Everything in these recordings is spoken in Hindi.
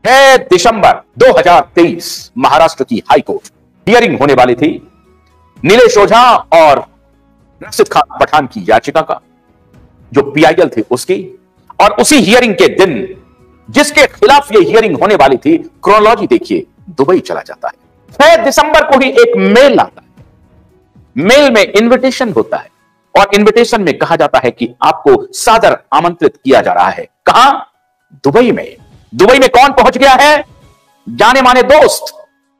6 दिसंबर 2023 महाराष्ट्र की हाईकोर्ट हियरिंग होने वाली थी नीलेश ओझा और राशिद खान पठान की याचिका का, जो पीआईएल थी उसकी। और उसी हियरिंग के दिन जिसके खिलाफ यह हियरिंग होने वाली थी, क्रोनोलॉजी देखिए, दुबई चला जाता है। 6 दिसंबर को ही एक मेल आता है। मेल में इनविटेशन होता है और इनविटेशन में कहा जाता है कि आपको सादर आमंत्रित किया जा रहा है। कहां? दुबई में। दुबई में कौन पहुंच गया है? जाने माने दोस्त,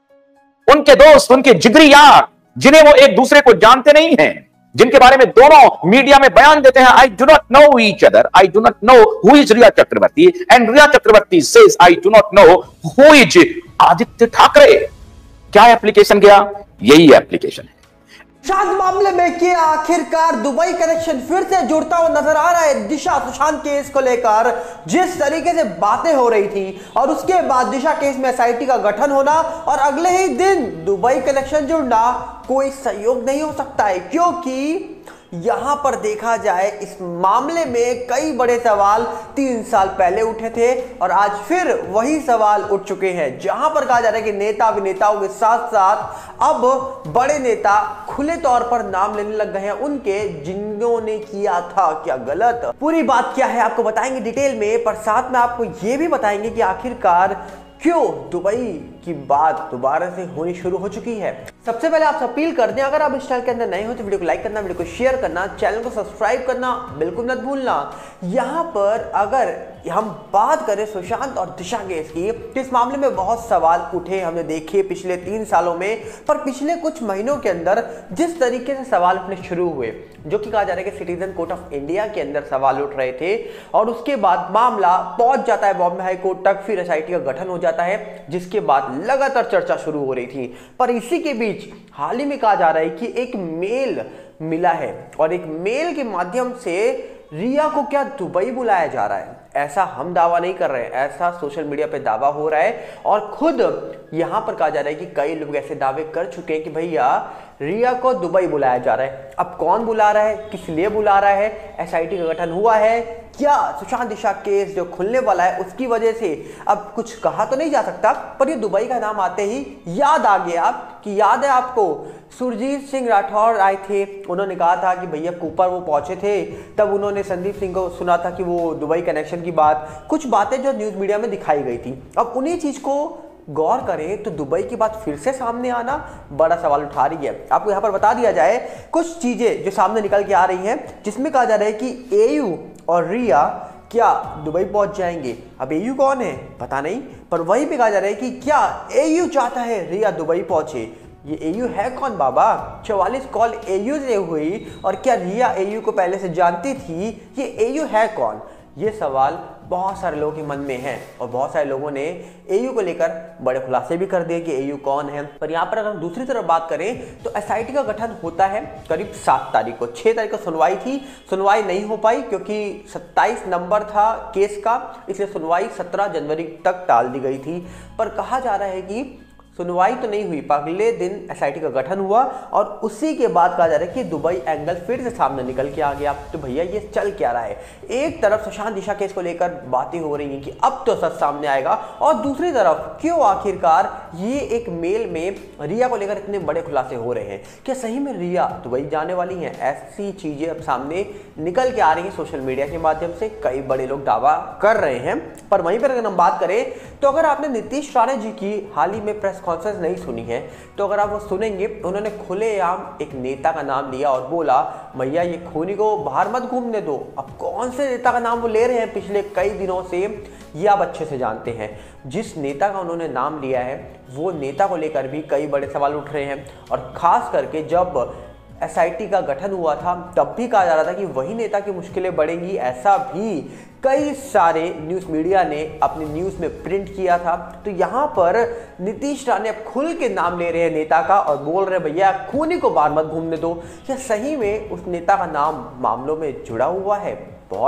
उनके जिगरी यार, जिन्हें वो एक दूसरे को जानते नहीं हैं, जिनके बारे में दोनों मीडिया में बयान देते हैं, I do not know each other, I do not know who is Ria Chakraborty, and Ria Chakraborty says I do not know who is Aaditya Thackeray. क्या एप्लीकेशन गया? यही एप्लीकेशन है। सुशांत मामले में कि आखिरकार दुबई कनेक्शन फिर से जुड़ता हुआ नजर आ रहा है। दिशा सुशांत केस को लेकर जिस तरीके से बातें हो रही थी और उसके बाद दिशा केस में एसआईटी का गठन होना और अगले ही दिन दुबई कनेक्शन जुड़ना कोई संयोग नहीं हो सकता है, क्योंकि यहां पर देखा जाए इस मामले में कई बड़े सवाल 3 साल पहले उठे थे और आज फिर वही सवाल उठ चुके हैं, जहां पर कहा जा रहा है कि नेता अभिनेताओं के साथ साथ अब बड़े नेता खुले तौर पर नाम लेने लग गए हैं उनके, जिन्होंने किया था क्या गलत। पूरी बात क्या है आपको बताएंगे डिटेल में, पर साथ में आपको यह भी बताएंगे कि आखिरकार क्यों दुबई की बात दोबारा से होनी शुरू हो चुकी है। सबसे पहले आप अपील कर दें, अगर आप इस चैनल के अंदर नए हो तो वीडियो को लाइक करना, वीडियो को शेयर करना, चैनल को सब्सक्राइब करना बिल्कुल मत भूलना। यहां पर अगर हम बात करें सुशांत और दिशा केस की, तो इस मामले में बहुत सवाल उठे हमने देखे पिछले 3 सालों में, पर पिछले कुछ महीनों के अंदर जिस तरीके से सवाल उठने शुरू हुए, जो कि कहा जा रहा है कि सिटीजन कोर्ट ऑफ इंडिया के अंदर सवाल उठ रहे थे और उसके बाद मामला पहुंच जाता है बॉम्बे हाई कोर्ट तक, फिर एसआईटी का गठन हो जाता है, जिसके बाद लगातार चर्चा शुरू हो रही थी। पर इसी के बीच हाल ही में कहा जा रहा है कि एक मेल मिला है और एक मेल के माध्यम से रिया को क्या दुबई बुलाया जा रहा है। ऐसा हम दावा नहीं कर रहे हैं, ऐसा सोशल मीडिया पे दावा हो रहा है और खुद यहां पर कहा जा रहा है कि कई लोग ऐसे दावे कर चुके हैं कि भैया रिया को दुबई बुलाया जा रहा है। अब कौन बुला रहा है, किस लिए बुला रहा है, एसआईटी का गठन हुआ है क्या, सुशांत दिशा केस जो खुलने वाला है उसकी वजह से, अब कुछ कहा तो नहीं जा सकता, पर ये दुबई का नाम आते ही याद आ गया कि याद है आपको सुरजीत सिंह राठौर आए थे, उन्होंने कहा था कि भैया कूपर वो पहुंचे थे, तब उन्होंने संदीप सिंह को सुना था कि वो दुबई कनेक्शन की बात, कुछ बातें जो न्यूज मीडिया में दिखाई गई थी। अब उन्हीं चीज को गौर करें तो दुबई की बात फिर से सामने आना बड़ा सवाल उठा रही है। आपको यहां पर बता दिया जाए कुछ चीजें जो सामने निकल के आ रही हैं, जिसमें कहा जा रहा है कि एयू और रिया क्या दुबई पहुंच जाएंगे। अब एयू कौन है पता नहीं, पर वहीं पे कहा जा रहा है कि क्या एयू चाहता है रिया दुबई पहुंचे। ये एयू है कौन बाबा? 44 कॉल एयू से हुई और क्या रिया एयू को पहले से जानती थी? ये एयू है कौन? ये सवाल बहुत सारे लोगों के मन में है और बहुत सारे लोगों ने एयू को लेकर बड़े खुलासे भी कर दिए कि एयू कौन है। पर यहाँ पर अगर हम दूसरी तरफ बात करें तो एसआईटी का गठन होता है करीब 7 तारीख को। 6 तारीख को सुनवाई थी, सुनवाई नहीं हो पाई क्योंकि 27 नंबर था केस का, इसलिए सुनवाई 17 जनवरी तक टाल दी गई थी। पर कहा जा रहा है कि सुनवाई तो नहीं हुई, अगले दिन एसआईटी का गठन हुआ और उसी के बाद कहा जा रहा है कि दुबई एंगल फिर से सामने निकल के आ गया। तो भैया ये चल क्या रहा है? एक तरफ सुशांत दिशा केस को लेकर बातें हो रही हैं कि अब तो सच सामने आएगा, और दूसरी तरफ क्यों आखिरकार ये एक मेल में रिया को लेकर इतने बड़े खुलासे हो रहे हैं? क्या सही में रिया दुबई जाने वाली है? ऐसी चीजें अब सामने निकल के आ रही है सोशल मीडिया के माध्यम से, कई बड़े लोग दावा कर रहे हैं। पर वहीं पर अगर हम बात करें तो अगर आपने नीतीश राणे जी की हाल ही में प्रेस कॉन्फ्रेंस नहीं सुनी है तो अगर आप वो सुनेंगे, उन्होंने खुलेआम एक नेता का नाम लिया और बोला भैया ये खूनी को बाहर मत घूमने दो। अब कौन से नेता का नाम वो ले रहे हैं पिछले कई दिनों से, ये आप अच्छे से जानते हैं। जिस नेता का उन्होंने नाम लिया है वो नेता को लेकर भी कई बड़े सवाल उठ रहे हैं, और खास करके जब एसआईटी का गठन हुआ था तब भी कहा जा रहा था कि वही नेता की मुश्किलें बढ़ेंगी। ऐसा भी कई सारे न्यूज़ मीडिया ने अपनी न्यूज़ में प्रिंट किया था। तो यहाँ पर नीतीश राणे अब खुल के नाम ले रहे हैं नेता का और बोल रहे भैया खूनी को बाहर मत घूमने दो। क्या सही में उस नेता का नाम मामलों में जुड़ा हुआ है? बहुत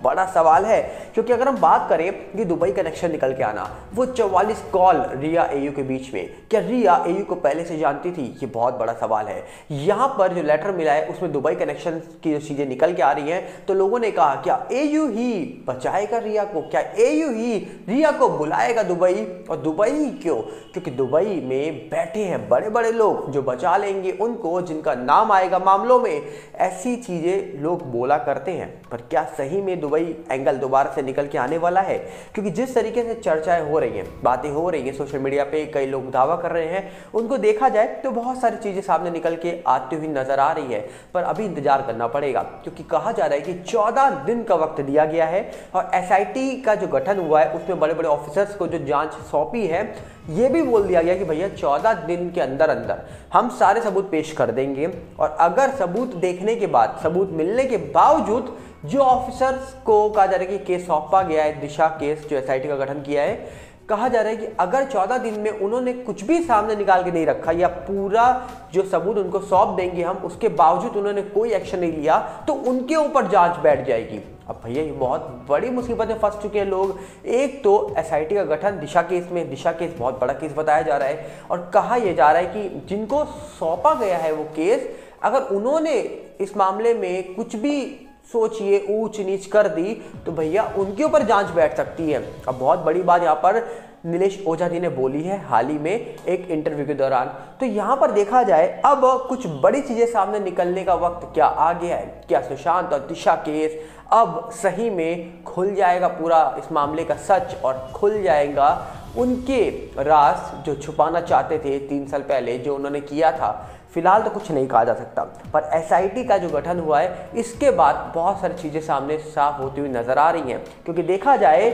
बड़ा सवाल है, क्योंकि अगर हम बात करें कि दुबई कनेक्शन निकल के आना, वो 44 कॉल रिया एयू के बीच में, क्या रिया एयू को पहले से जानती थी? ये बहुत बड़ा सवाल है। यहाँ पर जो लेटर मिला है उसमें दुबई कनेक्शन की जो चीजें निकल के आ रही हैं, तो लोगों ने कहा क्या एयू ही बचाएगा रिया को, क्या एयू ही रिया को बुलाएगा दुबई? और दुबई क्यों? क्योंकि दुबई में बैठे हैं बड़े बड़े लोग जो बचा लेंगे उनको, जिनका नाम आएगा मामलों में। ऐसी चीजें लोग बोला करते हैं, पर क्या सही में दुबई एंगल दोबारा से निकल के आने वाला है? क्योंकि जिस तरीके से चर्चाएं हो रही हैं, बातें हो रही हैं सोशल मीडिया पे, कई लोग दावा कर रहे हैं, उनको देखा जाए तो बहुत सारी चीजें सामने निकल के आती हुई नजर आ रही है। पर अभी इंतजार करना पड़ेगा, क्योंकि कहा जा रहा है कि 14 दिन का वक्त दिया गया है और एसआईटी का जो गठन हुआ है उसमें बड़े बड़े ऑफिसर्स को जो जांच सौंपी है, ये भी बोल दिया गया कि भैया 14 दिन के अंदर अंदर हम सारे सबूत पेश कर देंगे। और अगर सबूत देखने के बाद, सबूत मिलने के बावजूद जो ऑफिसर्स को कहा जा रहा है कि केस सौंपा गया है, दिशा केस जो एसआईटी का गठन किया है, कहा जा रहा है कि अगर 14 दिन में उन्होंने कुछ भी सामने निकाल के नहीं रखा या पूरा जो सबूत उनको सौंप देंगे हम, उसके बावजूद उन्होंने कोई एक्शन नहीं लिया, तो उनके ऊपर जांच बैठ जाएगी। अब भैया ये बहुत बड़ी मुसीबत में फंस चुके हैं लोग। एक तो एसआईटी का गठन दिशा केस में, दिशा केस बहुत बड़ा केस बताया जा रहा है और कहा यह जा रहा है कि जिनको सौंपा गया है वो केस, अगर उन्होंने इस मामले में कुछ भी सोचिए ऊंच नीच कर दी तो भैया उनके ऊपर जांच बैठ सकती है। अब बहुत बड़ी बात यहाँ पर नीलेश ओझा जी ने बोली है हाल ही में एक इंटरव्यू के दौरान। तो यहाँ पर देखा जाए अब कुछ बड़ी चीजें सामने निकलने का वक्त क्या आ गया है? क्या सुशांत और दिशा केस अब सही में खुल जाएगा पूरा इस मामले का सच, और खुल जाएगा उनके राज जो छुपाना चाहते थे 3 साल पहले जो उन्होंने किया था? फिलहाल तो कुछ नहीं कहा जा सकता, पर एसआईटी का जो गठन हुआ है इसके बाद बहुत सारी चीज़ें सामने साफ होती हुई नजर आ रही हैं। क्योंकि देखा जाए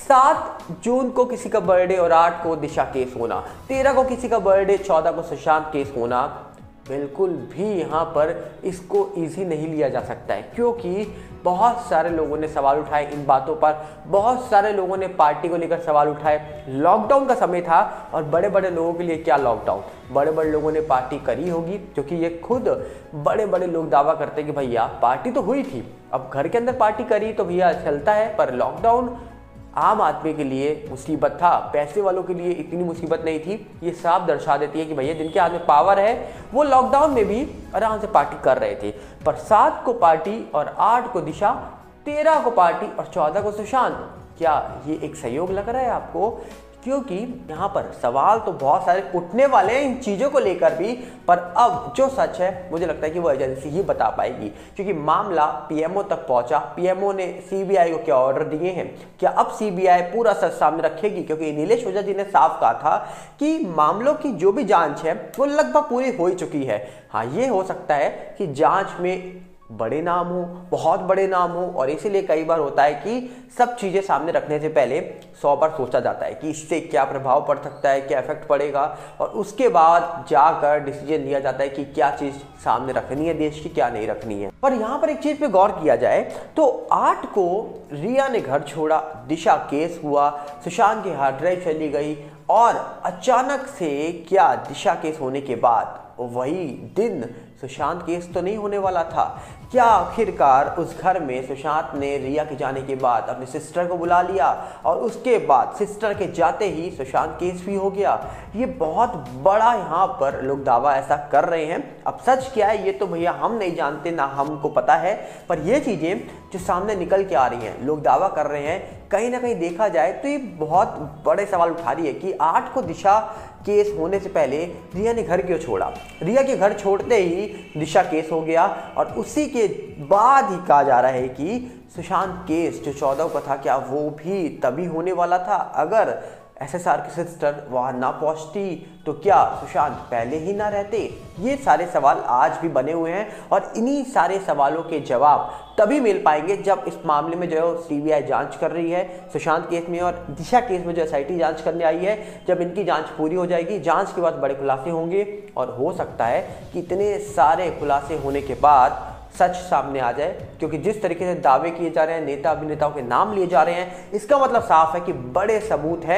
7 जून को किसी का बर्थडे और 8 को दिशा केस होना, 13 को किसी का बर्थडे, 14 को सुशांत केस होना, बिल्कुल भी यहाँ पर इसको इजी नहीं लिया जा सकता है। क्योंकि बहुत सारे लोगों ने सवाल उठाए इन बातों पर, बहुत सारे लोगों ने पार्टी को लेकर सवाल उठाए। लॉकडाउन का समय था और बड़े बड़े लोगों के लिए क्या लॉकडाउन, बड़े बड़े लोगों ने पार्टी करी होगी, क्योंकि ये खुद बड़े बड़े लोग दावा करते हैं कि भैया पार्टी तो हुई थी, अब घर के अंदर पार्टी करी तो भैया चलता है। पर लॉकडाउन आम आदमी के लिए मुसीबत था, पैसे वालों के लिए इतनी मुसीबत नहीं थी। ये साफ दर्शा देती है कि भैया जिनके हाथ में पावर है वो लॉकडाउन में भी आराम से पार्टी कर रहे थे। पर 7 को पार्टी और 8 को दिशा, 13 को पार्टी और 14 को सुशांत, क्या ये एक सहयोग लग रहा है आपको? क्योंकि यहाँ पर सवाल तो बहुत सारे उठने वाले हैं इन चीज़ों को लेकर भी, पर अब जो सच है मुझे लगता है कि वो एजेंसी ही बता पाएगी। क्योंकि मामला पीएमओ तक पहुंचा, पीएमओ ने सीबीआई को क्या ऑर्डर दिए हैं, क्या अब सीबीआई पूरा सच सामने रखेगी? क्योंकि नीलेश ओझा जी ने साफ कहा था कि मामलों की जो भी जांच है वो लगभग पूरी हो चुकी है। हाँ, ये हो सकता है कि जांच में बड़े नाम हो, बहुत बड़े नाम हो, और इसीलिए कई बार होता है कि सब चीज़ें सामने रखने से पहले 100 बार सोचा जाता है कि इससे क्या प्रभाव पड़ सकता है, क्या इफेक्ट पड़ेगा, और उसके बाद जाकर डिसीजन लिया जाता है कि क्या चीज़ सामने रखनी है देश की, क्या नहीं रखनी है। पर यहाँ पर एक चीज़ पे गौर किया जाए तो 8 को रिया ने घर छोड़ा, दिशा केस हुआ, सुशांत की हार्ड ड्राइव चली गई, और अचानक से क्या दिशा केस होने के बाद वही दिन सुशांत केस तो नहीं होने वाला था? क्या आखिरकार उस घर में सुशांत ने रिया के जाने के बाद अपनी सिस्टर को बुला लिया और उसके बाद सिस्टर के जाते ही सुशांत केस भी हो गया? ये बहुत बड़ा यहाँ पर लोग दावा ऐसा कर रहे हैं। अब सच क्या है ये तो भैया हम नहीं जानते, ना हमको पता है, पर ये चीज़ें जो सामने निकल के आ रही हैं, लोग दावा कर रहे हैं, कहीं ना कहीं देखा जाए तो ये बहुत बड़े सवाल उठा रही है कि 8 को दिशा केस होने से पहले रिया ने घर क्यों छोड़ा? रिया के घर छोड़ते ही दिशा केस हो गया, और उसी के बाद ही कहा जा रहा है कि सुशांत केस जो 14 का था, क्या वो भी तभी होने वाला था? अगर एसएसआर की सिस्टर वहां ना पहुंचती तो क्या सुशांत पहले ही ना रहते? ये सारे सवाल आज भी बने हुए हैं, और इन्हीं सारे सवालों के जवाब तभी मिल पाएंगे जब इस मामले में जो सीबीआई जांच कर रही है सुशांत केस में, और दिशा केस में जो एसआईटी जांच करने आई है, जब इनकी जांच पूरी हो जाएगी, जांच के बाद बड़े खुलासे होंगे। और हो सकता है कि इतने सारे खुलासे होने के बाद सच सामने आ जाए, क्योंकि जिस तरीके से दावे किए जा रहे हैं, नेता अभिनेताओं के नाम लिए जा रहे हैं, इसका मतलब साफ है कि बड़े सबूत हैं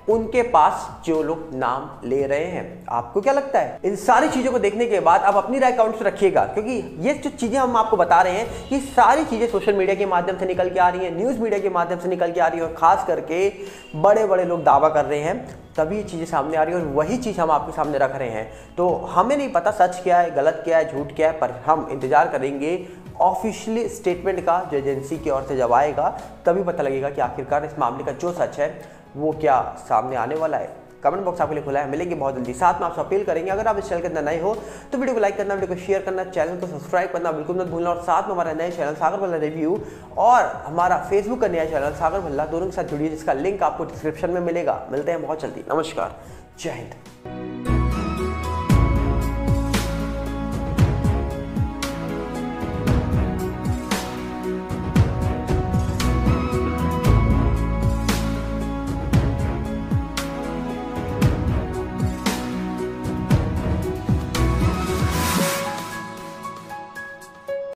उनके पास जो लोग नाम ले रहे हैं। आपको क्या लगता है? इन सारी चीजों को देखने के बाद आप अपनी राय कमेंट्स में रखिएगा, क्योंकि ये जो चीजें हम आपको बता रहे हैं ये सारी चीजें सोशल मीडिया के माध्यम से निकल के आ रही हैं, न्यूज मीडिया के माध्यम से निकल के आ रही है, और खास करके बड़े बड़े लोग दावा कर रहे हैं तभी ये चीजें सामने आ रही है, और वही चीज हम आपके सामने रख रहे हैं। तो हमें नहीं पता सच क्या है, गलत क्या है, झूठ क्या है, पर हम इंतजार करेंगे ऑफिशियली स्टेटमेंट का जो एजेंसी की ओर से जब आएगा, तभी पता लगेगा कि आखिरकार इस मामले का जो सच है वो क्या सामने आने वाला है। कमेंट बॉक्स आपके लिए खुला है, मिलेंगे बहुत जल्दी। साथ में आपसे अपील करेंगे, अगर आप इस चैनल के अंदर नए हो तो वीडियो को लाइक करना, वीडियो को शेयर करना, चैनल को सब्सक्राइब करना बिल्कुल मत भूलना, और साथ में हमारा नया चैनल सागर भल्ला रिव्यू और हमारा फेसबुक का नया चैनल सागर भल्ला, दोनों के साथ जुड़िए, जिसका लिंक आपको डिस्क्रिप्शन में मिलेगा। मिलते हैं बहुत जल्दी। नमस्कार, जय हिंद।